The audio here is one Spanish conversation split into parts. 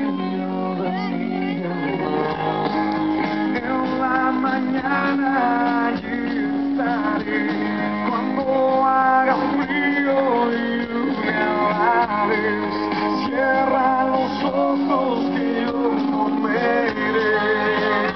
brillo de mi amor. En la mañana allí estaré, cuando haga frío y me alabes. Cierra los ojos que yo no me iré.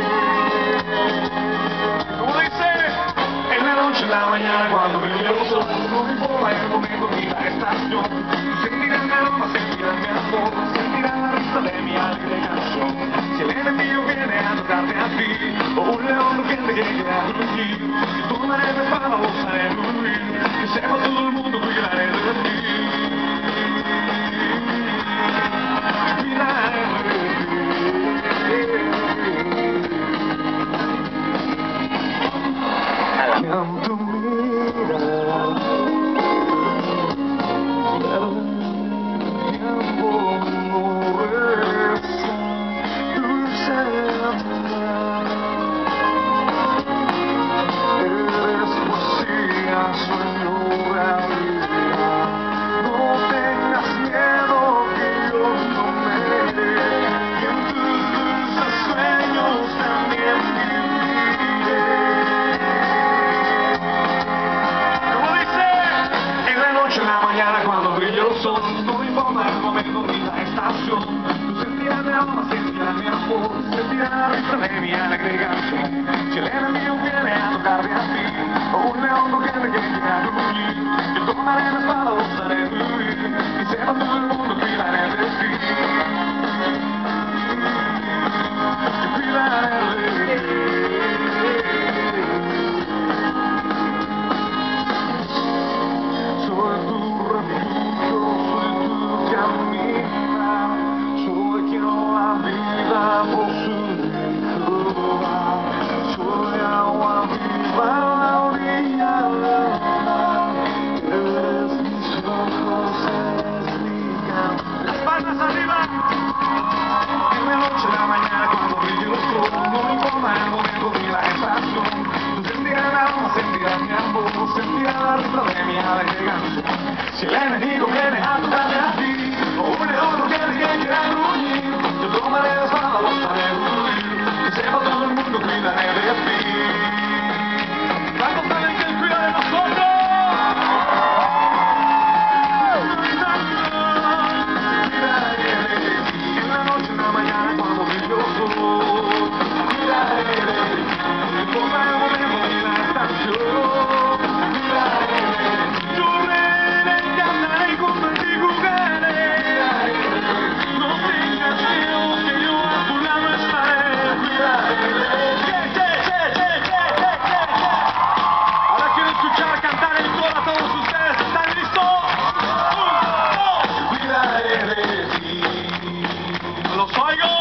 Como dice, en la noche, en la mañana, cuando brille el sol, no me importa el momento ni la estación. Sentirán mi aroma, sentirán mi amor, sentirán la risa de mi alegre canción. Si el enemigo viene a tocarte a ti, o un león rugiente que llegue a rugir, yo tomaré mi espada, los haré huir, que sepa todo el mundo, cuidaré de ti. En tu mirada, el tiempo no regresa, dulce amor. Eres poesía, sueño, realidad. No tengas miedo que yo no me iré, y en tus dulces sueños también viviré. En la mañana cuando brille el sol, no me importa el momento ni la estación. Tú sentirás mi alma, sentirás mi amor, sentirás la risa de mi alegre canción. Si el enemigo viene a tocarte a ti, o un león rugiente que llegue a rugir, yo tomaré mi espada, los haré huir, y sepa todo el mundo, cuidaré de ti. Yo cuidaré de ti. Soy tu refugio, soy tu camino, soy quien la vida por su dentro. Soy agua viva en la orilla del mar. Eres mis ojos, eres mi canto. Las palmas arriba. En la noche, en la mañana, cuando brille el sol, no me importa el momento ni la estación. Tú sentirás mi alma, sentirás mi amor, sentirás la risa de mi alegre canción. Si el enemigo viene a tocarte a ti, o un león rugiente que quiera gruñir, yo tomaré la espada, los haré huir, que sepa todo el mundo, cuidaré de ti. ¿Cuántos saben que Él cuida de nosotros? Cuidaré de ti. En la noche, en la mañana, cuando brille el sol, cuidaré de ti. No importa el momento ni la estación. ¡Los oigo!